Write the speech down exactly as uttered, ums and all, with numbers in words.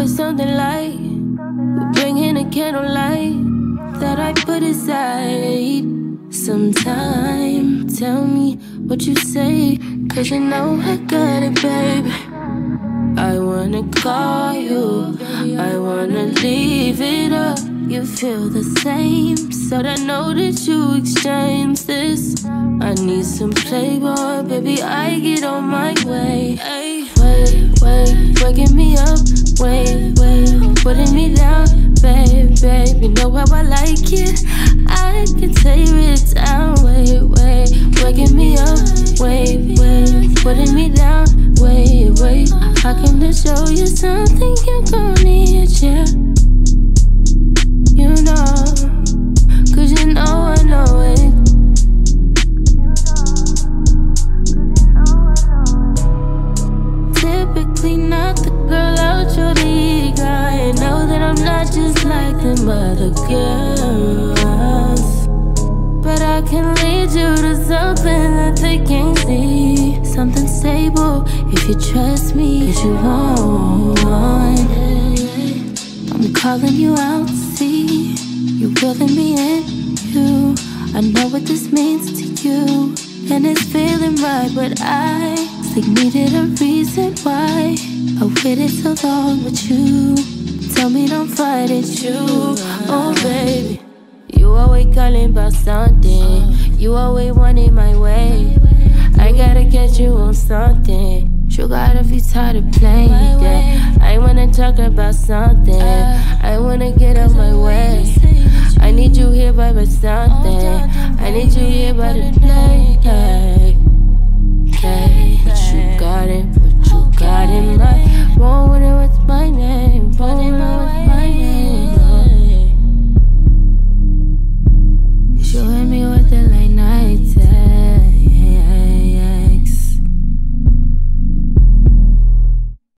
always something like we bring in a candlelight that I put aside. Sometime, tell me what you say, cause you know I got it, baby. I wanna call you, I wanna leave it up. You feel the same, so I know that you exchange this. I need some Playboy, baby, I get on my way. Ay, wait, wait, waking me up, wait, wait, putting me down, babe, babe. You know how I like it, I can tear it down. Wait, wait, waking me up, wait, wait, putting me down, wait, wait. I can just show you something you're gonna need, yeah. You know, cause you know I know it. Typically not the girl out your league. I know that I'm not just like them other girls, but I can lead you to something that they can't see. Something stable, if you trust me, cause you won't. I'm calling you out to see you willing me in. You, I know what this means to you, and it's feeling right, but I still needed a reason why I waited so long with you. Tell me don't fight it, you. Oh baby, you always calling about something, you always wanting my way. I gotta get you on something. You gotta be tired of playing, yeah. I wanna talk about something, I wanna get out my way. I need you here by my something, I need you here by the day, yeah.